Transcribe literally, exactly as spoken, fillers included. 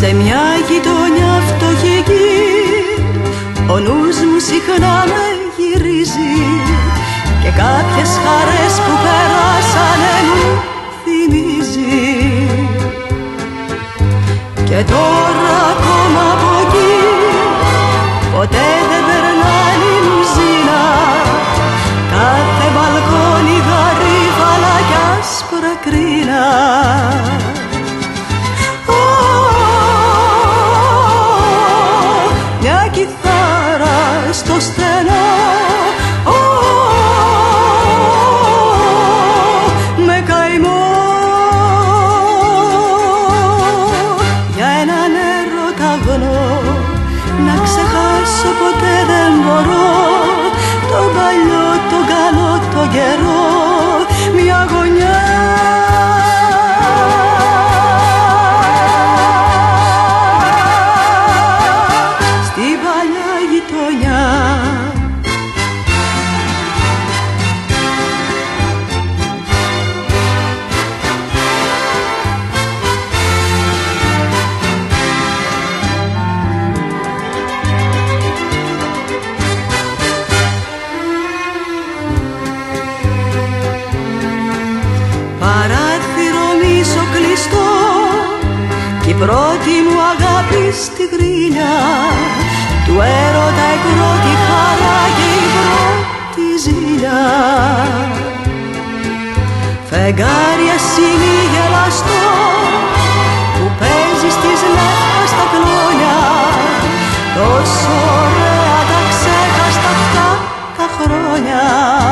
σε μια γειτονιά φτωχική ο νους μου συχνά με γυρίζει και κάποιες χαρές που περάσανε μου θυμίζει. Και τώρα ακόμα από εκεί ποτέ δεν περνάει λιμουζίνα, κάθε μπαλκόνι γαρίφαλα κι άσπρα κρίνα. Μια κιθάρα στο στενό με καημό για έναν έρωτα αγνό να ξεχάσω ποτέ δεν μπορώ τον παλιό, τον καλό, τον καιρό, μια γωνιά στην παλιά γειτονιά. Παράθυρο μίσο κλειστό κι η πρώτη μου αγάπη στη γρίνια του έρωτα η πρώτη χαρά και η πρώτη ζήλια. Φεγγάρι ασύνη γελαστό που παίζει στις νεύχας τα κλόνια, τόσο ωραία τα ξέχαστα αυτά τα χρόνια.